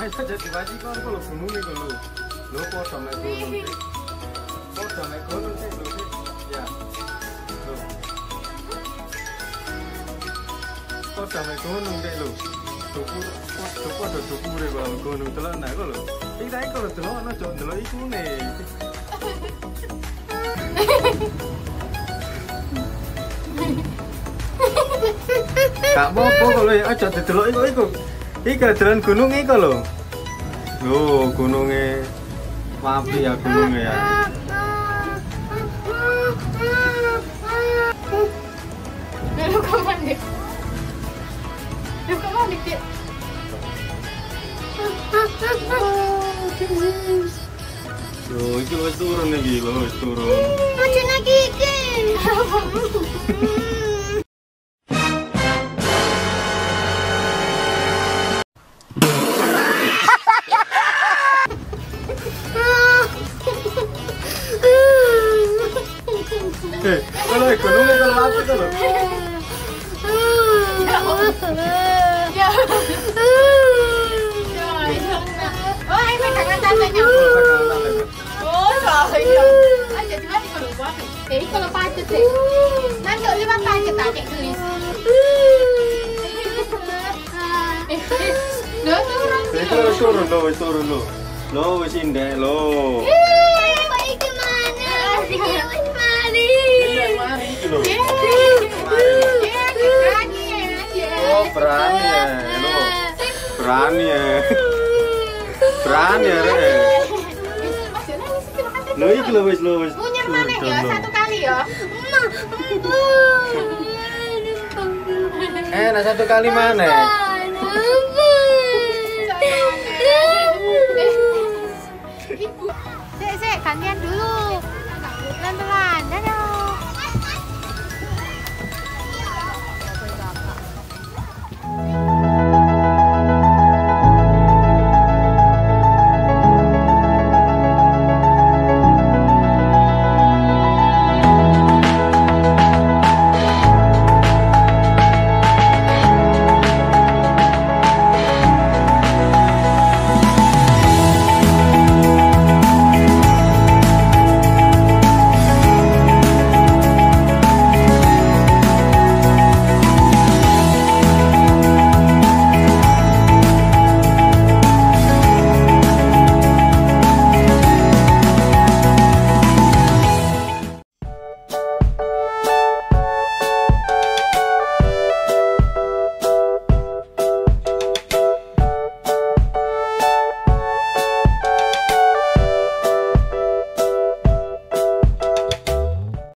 Ayo jadi wajib kan kalau gunung itu lo kok sama gunung sih, kok sama gunung sih lo sih, ya, lo, kok sama gunung deh lo, cukup ada cukup deh kalau gunung telan naik lo, ini kalau telan anak cowok telan itu nih. Gak apa-apa kalau aja didelok iku. Iki jalan gunung iki lho. Lho, gununge Wapi ya gununge ya. Lu kapan dik? Lu kapan dik? Lho, iki wis turun iki, lho wis turun. Aja lagi iki. Kalau gunungnya kalau apa kalau? Ya. Oh, ini pegangan tandanya. Oh, iya. Aja cuma di kalau buat. Kalau pacet deh. Nanti lewat pacet aja tulis. Turun lo. Lo wis indek lo. Baik kemana? Mari. Iya, mari iki lho. Berani ya. Oh, berani ya, lo. Berani ya. Berani ya, Re. Lo iki lho wis lo wis. Punya mana ya? Satu kali ya. Nah satu kali mana? Sik, gantian dulu. Pelan-pelan. Dadah.